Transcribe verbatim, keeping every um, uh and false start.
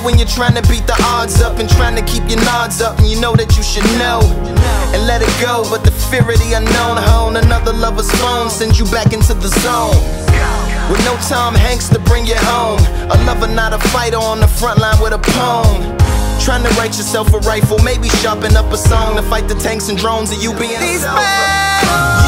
when you're trying to beat the odds up and trying to keep your nods up, and you know that you should know and let it go, but the fear of the unknown, hone another lover's phone sends you back into the zone. With no Tom Hanks to bring you home, a lover not a fighter on the front line with a poem. Trying to write yourself a rifle, maybe sharpen up a song to fight the tanks and drones of you being These self.